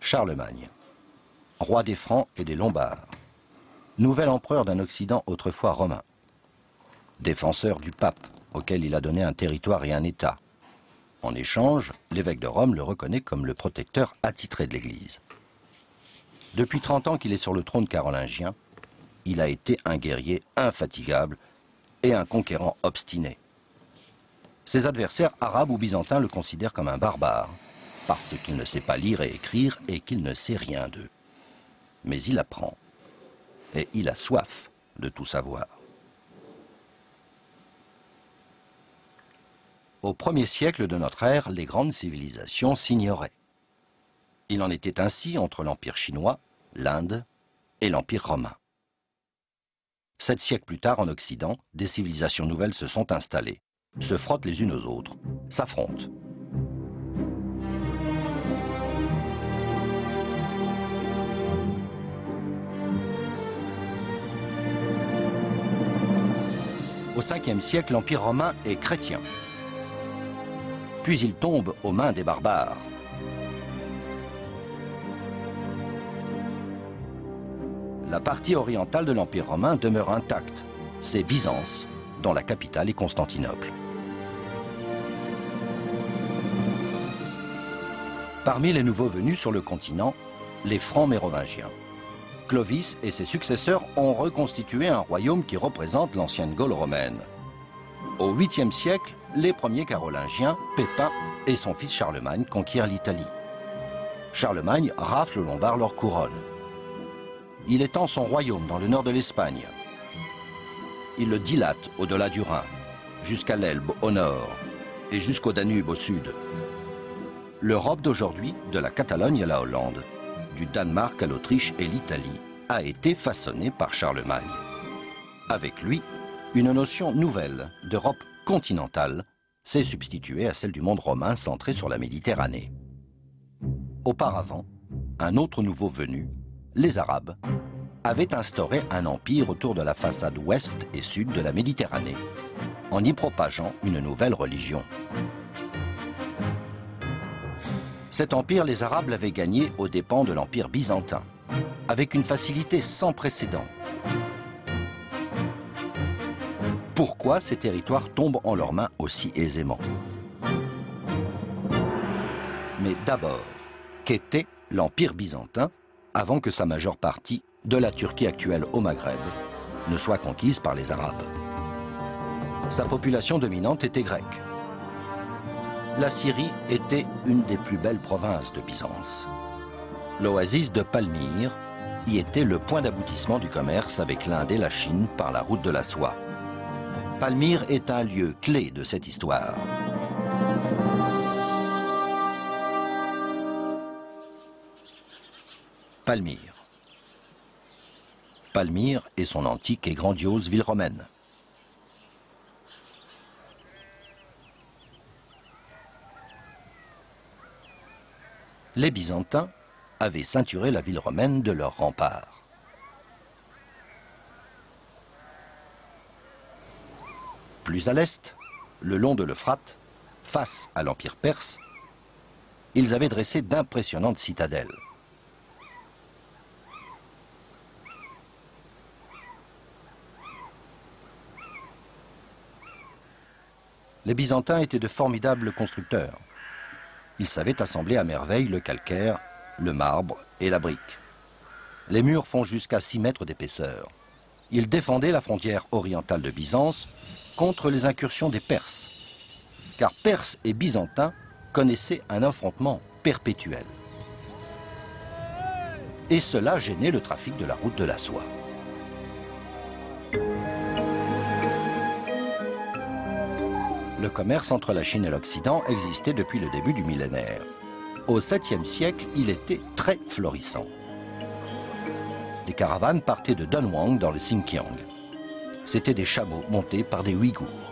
Charlemagne, roi des Francs et des Lombards, nouvel empereur d'un Occident autrefois romain, défenseur du pape, auquel il a donné un territoire et un État. En échange, l'évêque de Rome le reconnaît comme le protecteur attitré de l'Église. Depuis 30 ans qu'il est sur le trône carolingien, il a été un guerrier infatigable et un conquérant obstiné. Ses adversaires arabes ou byzantins le considèrent comme un barbare, parce qu'il ne sait pas lire et écrire et qu'il ne sait rien d'eux. Mais il apprend, et il a soif de tout savoir. Au 1er siècle de notre ère, les grandes civilisations s'ignoraient. Il en était ainsi entre l'Empire chinois, l'Inde et l'Empire romain. 7 siècles plus tard, en Occident, des civilisations nouvelles se sont installées, se frottent les unes aux autres, s'affrontent. Au 5e siècle, l'Empire romain est chrétien. Puis il tombe aux mains des barbares. La partie orientale de l'Empire romain demeure intacte. C'est Byzance, dont la capitale est Constantinople. Parmi les nouveaux venus sur le continent, les Francs mérovingiens. Clovis et ses successeurs ont reconstitué un royaume qui représente l'ancienne Gaule romaine. Au 8e siècle, les premiers carolingiens, Pépin et son fils Charlemagne, conquièrent l'Italie. Charlemagne rafle aux Lombards leur couronne. Il étend son royaume dans le nord de l'Espagne. Il le dilate au-delà du Rhin, jusqu'à l'Elbe au nord et jusqu'au Danube au sud. L'Europe d'aujourd'hui, de la Catalogne à la Hollande, du Danemark à l'Autriche et l'Italie, a été façonnée par Charlemagne. Avec lui, une notion nouvelle d'Europe continentale s'est substituée à celle du monde romain centré sur la Méditerranée. Auparavant, un autre nouveau venu, les Arabes, avait instauré un empire autour de la façade ouest et sud de la Méditerranée, en y propageant une nouvelle religion. Cet empire, les Arabes l'avaient gagné aux dépens de l'empire byzantin, avec une facilité sans précédent. Pourquoi ces territoires tombent en leurs mains aussi aisément? Mais d'abord, qu'était l'empire byzantin avant que sa majeure partie, de la Turquie actuelle au Maghreb, ne soit conquise par les Arabes? Sa population dominante était grecque. La Syrie était une des plus belles provinces de Byzance. L'oasis de Palmyre y était le point d'aboutissement du commerce avec l'Inde et la Chine par la route de la soie. Palmyre est un lieu clé de cette histoire. Palmyre. Palmyre est son antique et grandiose ville romaine. Les Byzantins avaient ceinturé la ville romaine de leurs remparts. Plus à l'est, le long de l'Euphrate, face à l'Empire perse, ils avaient dressé d'impressionnantes citadelles. Les Byzantins étaient de formidables constructeurs. Ils savaient assembler à merveille le calcaire, le marbre et la brique. Les murs font jusqu'à 6 mètres d'épaisseur. Ils défendaient la frontière orientale de Byzance contre les incursions des Perses, car Perses et Byzantins connaissaient un affrontement perpétuel. Et cela gênait le trafic de la route de la soie. Le commerce entre la Chine et l'Occident existait depuis le début du millénaire. Au 7e siècle, il était très florissant. Les caravanes partaient de Dunhuang dans le Xinjiang. C'étaient des chameaux montés par des Ouïghours.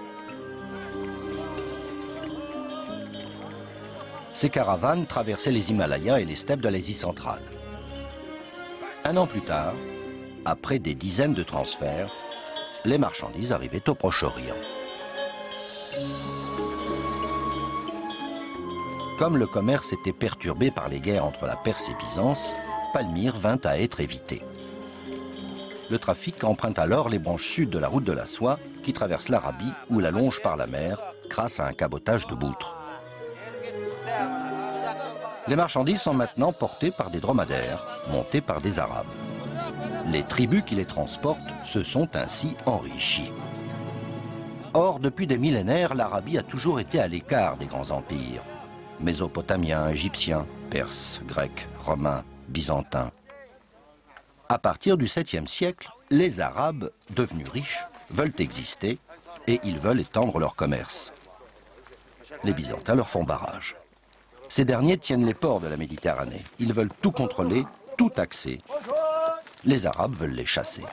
Ces caravanes traversaient les Himalayas et les steppes de l'Asie centrale. Un an plus tard, après des dizaines de transferts, les marchandises arrivaient au Proche-Orient. Comme le commerce était perturbé par les guerres entre la Perse et Byzance, Palmyre vint à être évitée. Le trafic emprunte alors les branches sud de la route de la soie qui traverse l'Arabie ou la longe par la mer grâce à un cabotage de boutres. Les marchandises sont maintenant portées par des dromadaires, montés par des Arabes. Les tribus qui les transportent se sont ainsi enrichies. Or, depuis des millénaires, l'Arabie a toujours été à l'écart des grands empires. Mésopotamiens, égyptiens, perses, grecs, romains, byzantins. À partir du 7e siècle, les Arabes, devenus riches, veulent exister et ils veulent étendre leur commerce. Les Byzantins leur font barrage. Ces derniers tiennent les ports de la Méditerranée. Ils veulent tout contrôler, tout taxer. Les Arabes veulent les chasser.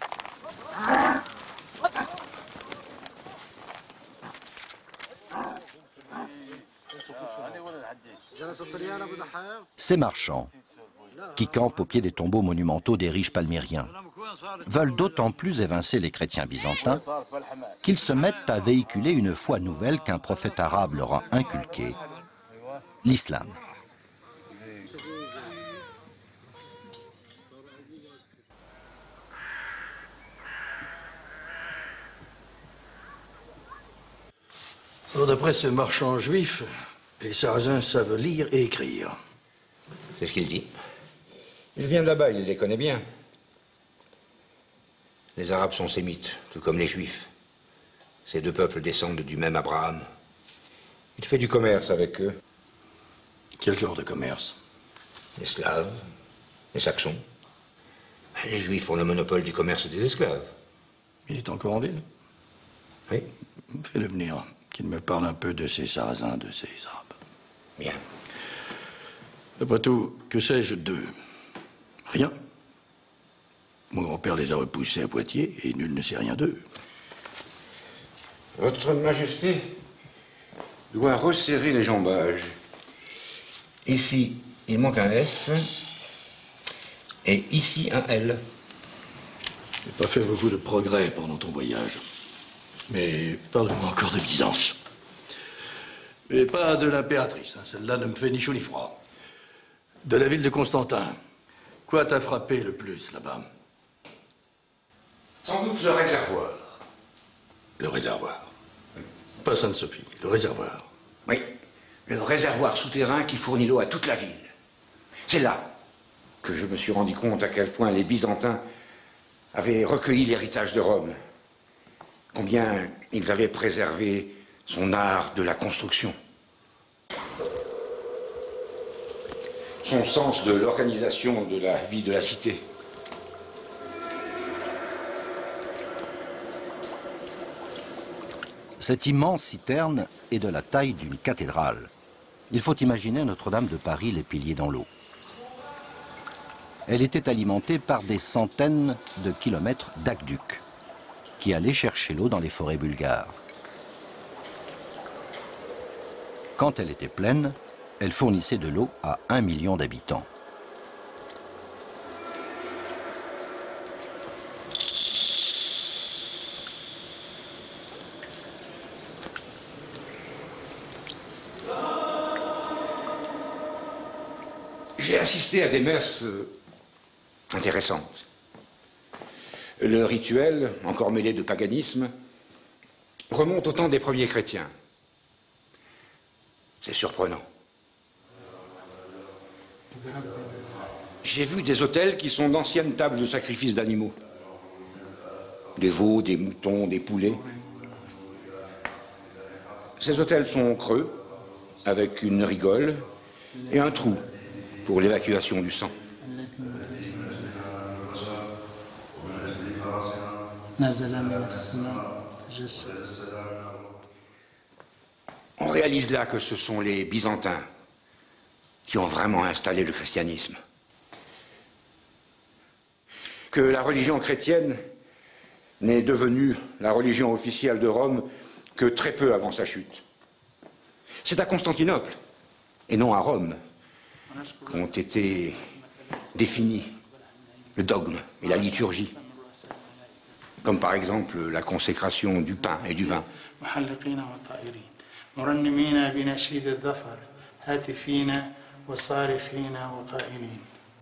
Ces marchands, qui campent au pied des tombeaux monumentaux des riches palmyriens, veulent d'autant plus évincer les chrétiens byzantins qu'ils se mettent à véhiculer une foi nouvelle qu'un prophète arabe leur a inculquée, l'islam. D'après ce marchand juif, les Sarrasins savent lire et écrire. C'est ce qu'il dit. Il vient de là-bas, il les connaît bien. Les Arabes sont sémites, tout comme les Juifs. Ces deux peuples descendent du même Abraham. Il fait du commerce avec eux. Quel genre de commerce? Les Slaves, les Saxons. Les Juifs ont le monopole du commerce des esclaves. Il est encore en ville? Oui. Fais-le venir, qu'il me parle un peu de ces Sarrasins, de ces Arabes. Bien. Après tout, que sais-je d'eux? Rien. Mon grand-père les a repoussés à Poitiers et nul ne sait rien d'eux. Votre Majesté doit resserrer les jambages. Ici, il manque un S et ici un L. Je n'ai pas fait beaucoup de progrès pendant ton voyage. Mais parle-moi encore de Byzance. Mais pas de l'impératrice, hein. Celle-là ne me fait ni chaud ni froid. De la ville de Constantin. Quoi t'a frappé le plus là-bas? Sans doute le réservoir. Le réservoir. Pas Sainte-Sophie, le réservoir. Oui, le réservoir souterrain qui fournit l'eau à toute la ville. C'est là que je me suis rendu compte à quel point les Byzantins avaient recueilli l'héritage de Rome. Combien ils avaient préservé son art de la construction. Son sens de l'organisation de la vie de la cité. Cette immense citerne est de la taille d'une cathédrale. Il faut imaginer Notre-Dame de Paris les piliers dans l'eau. Elle était alimentée par des centaines de kilomètres d'aqueducs qui allaient chercher l'eau dans les forêts bulgares. Quand elle était pleine, elle fournissait de l'eau à 1 million d'habitants. J'ai assisté à des messes intéressantes. Le rituel, encore mêlé de paganisme, remonte au temps des premiers chrétiens. C'est surprenant. J'ai vu des autels qui sont d'anciennes tables de sacrifice d'animaux. Des veaux, des moutons, des poulets. Ces autels sont creux, avec une rigole et un trou pour l'évacuation du sang. On réalise là que ce sont les Byzantins qui ont vraiment installé le christianisme. Que la religion chrétienne n'est devenue la religion officielle de Rome que très peu avant sa chute. C'est à Constantinople, et non à Rome, qu'ont été définis le dogme et la liturgie, comme par exemple la consécration du pain et du vin. هاتفين وصارخين وقائلين.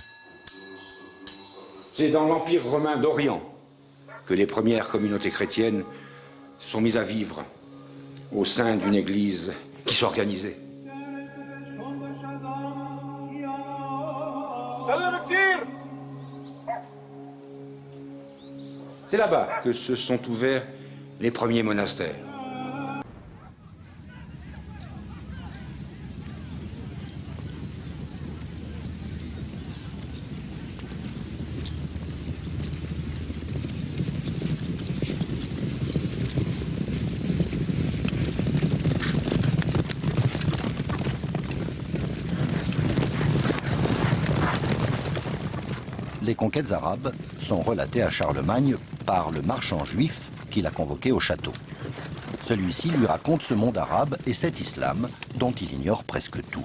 C'est dans l'Empire romain d'Orient que les premières communautés chrétiennes sont mises à vivre au sein d'une église qui s'organisait. C'est là-bas que se sont ouverts les premiers monastères. Les conquêtes arabes sont relatées à Charlemagne par le marchand juif qui l'a convoqué au château. Celui-ci lui raconte ce monde arabe et cet islam dont il ignore presque tout.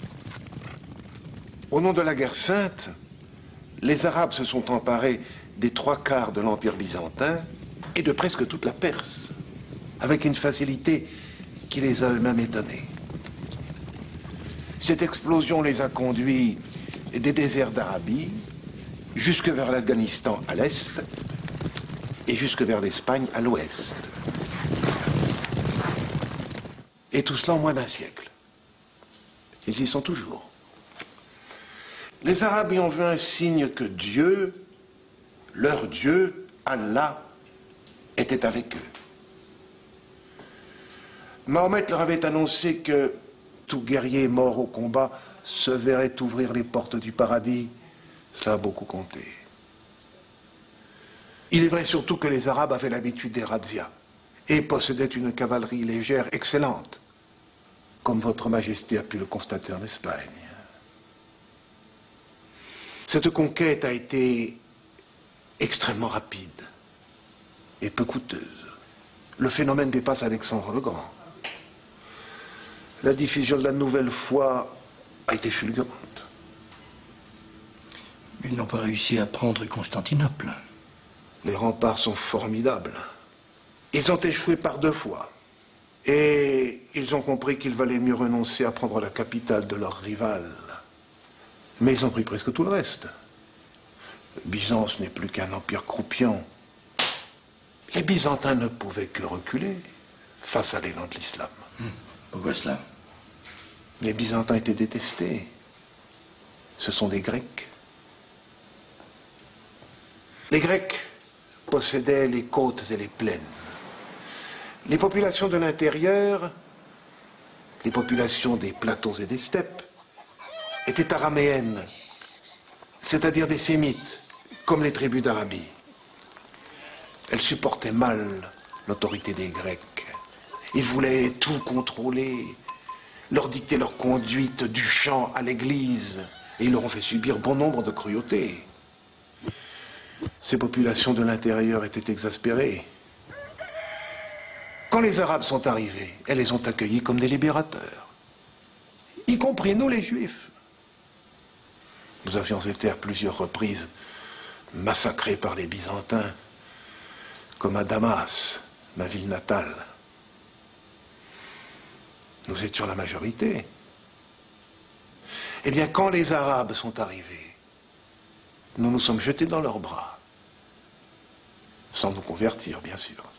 Au nom de la guerre sainte, les Arabes se sont emparés des 3/4 de l'Empire byzantin et de presque toute la Perse, avec une facilité qui les a eux-mêmes étonnés. Cette explosion les a conduits des déserts d'Arabie jusque vers l'Afghanistan à l'est et jusque vers l'Espagne à l'ouest. Et tout cela en moins d'1 siècle. Ils y sont toujours. Les Arabes y ont vu un signe que Dieu, leur Dieu, Allah, était avec eux. Mahomet leur avait annoncé que tout guerrier mort au combat se verrait ouvrir les portes du paradis. Cela a beaucoup compté. Il est vrai surtout que les Arabes avaient l'habitude des razzias et possédaient une cavalerie légère excellente, comme votre Majesté a pu le constater en Espagne. Cette conquête a été extrêmement rapide et peu coûteuse. Le phénomène dépasse Alexandre le Grand. La diffusion de la nouvelle foi a été fulgurante. Ils n'ont pas réussi à prendre Constantinople. Les remparts sont formidables. Ils ont échoué par 2 fois. Et ils ont compris qu'il valait mieux renoncer à prendre la capitale de leur rival. Mais ils ont pris presque tout le reste. Byzance n'est plus qu'un empire croupion. Les Byzantins ne pouvaient que reculer face à l'élan de l'islam. Pourquoi cela? Les Byzantins étaient détestés. Ce sont des Grecs. Les Grecs possédaient les côtes et les plaines. Les populations de l'intérieur, les populations des plateaux et des steppes, étaient araméennes, c'est-à-dire des sémites, comme les tribus d'Arabie. Elles supportaient mal l'autorité des Grecs. Ils voulaient tout contrôler, leur dicter leur conduite du chant à l'église, et ils leur ont fait subir bon nombre de cruautés. Ces populations de l'intérieur étaient exaspérées. Quand les Arabes sont arrivés, elles les ont accueillis comme des libérateurs, y compris nous les Juifs. Nous avions été à plusieurs reprises massacrés par les Byzantins, comme à Damas, ma ville natale. Nous étions la majorité. Eh bien, quand les Arabes sont arrivés, nous nous sommes jetés dans leurs bras, sans nous convertir, bien sûr.